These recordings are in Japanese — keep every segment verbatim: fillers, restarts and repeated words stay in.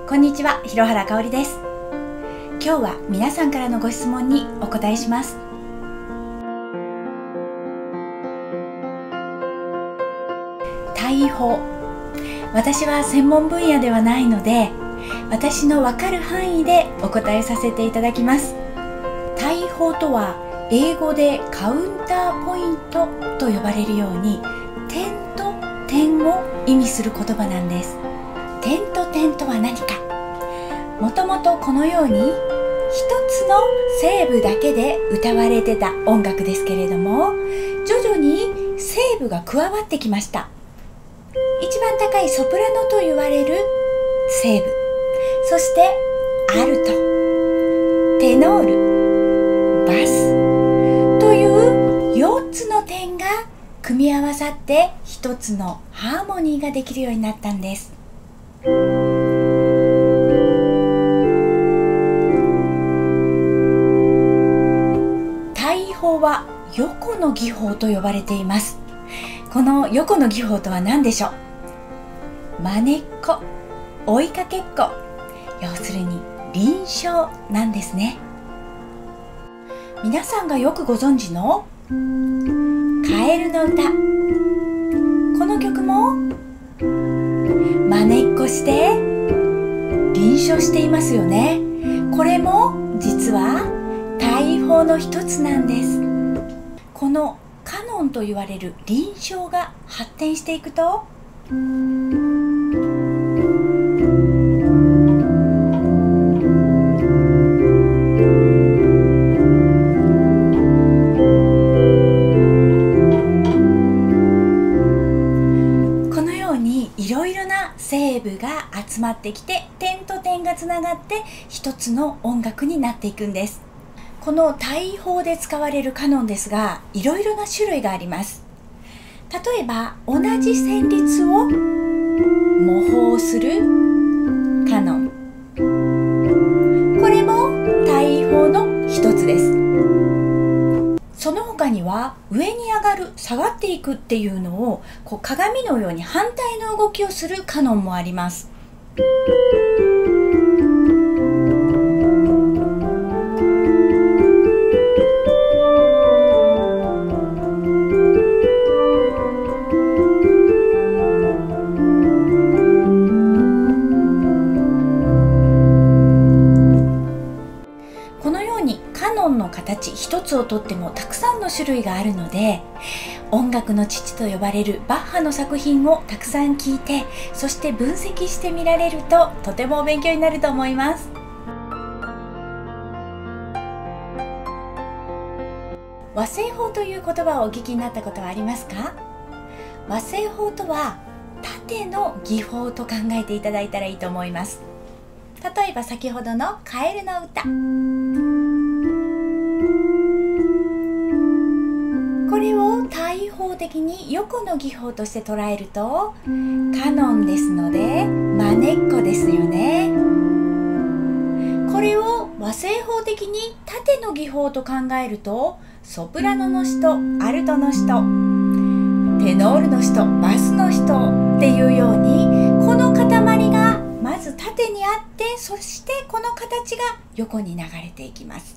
こんにちは、広原香織です。今日は皆さんからのご質問にお答えします。大砲、私は専門分野ではないので、私のわかる範囲でお答えさせていただきます。大砲とは英語でカウンターポイントと呼ばれるように、点と点を意味する言葉なんです。点と点とは何か。もともとこのように一つの声部だけで歌われてた音楽ですけれども、徐々に声部が加わってきました。一番高いソプラノと言われる声部、そしてアルト、テノール、バスというよっつの点が組み合わさって一つのハーモニーができるようになったんです。大砲は横の技法と呼ばれています。この横の技法とは何でしょう。まねっこ、追いかけっこ、要するに輪唱なんですね。皆さんがよくご存知のカエルの歌、この曲もまねっこして輪唱していますよね。これも実は大砲の一つなんです。このカノンと言われる輪唱が発展していくと、いろいろな声部が集まってきて、点と点がつながって一つの音楽になっていくんです。この大砲で使われるカノンですが、いろいろな種類があります。例えば同じ旋律を模倣するカノン、これも大砲の一つです。その他には上に上がる、下がっていくっていうのをこう鏡のように反対の動きをするカノンもあります。このようにカノンの形一つをとってもたくさんの種類があるので、音楽の父と呼ばれるバッハの作品をたくさん聴いて、そして分析してみられるととてもお勉強になると思います。和声法という言葉をお聞きになったことはありますか？和声法とは縦の技法と考えていただいたらいいと思います。例えば先ほどのカエルの歌、これを大砲的に横の技法として捉えるとカノンですのでまねっこですよね。これを和声法的に縦の技法と考えるとソプラノの人、アルトの人、テノールの人、バスの人っていうように、この塊がまず縦にあって、そしてこの形が横に流れていきます。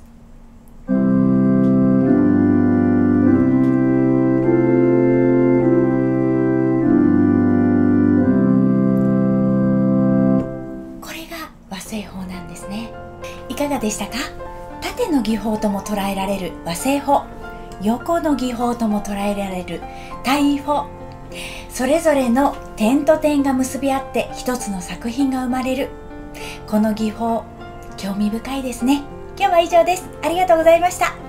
これが和声法なんですね。いかがでしたか？縦の技法とも捉えられる和声法、横の技法とも捉えられる大砲、それぞれの点と点が結び合って一つの作品が生まれる、この技法、興味深いですね。今日は以上です。ありがとうございました。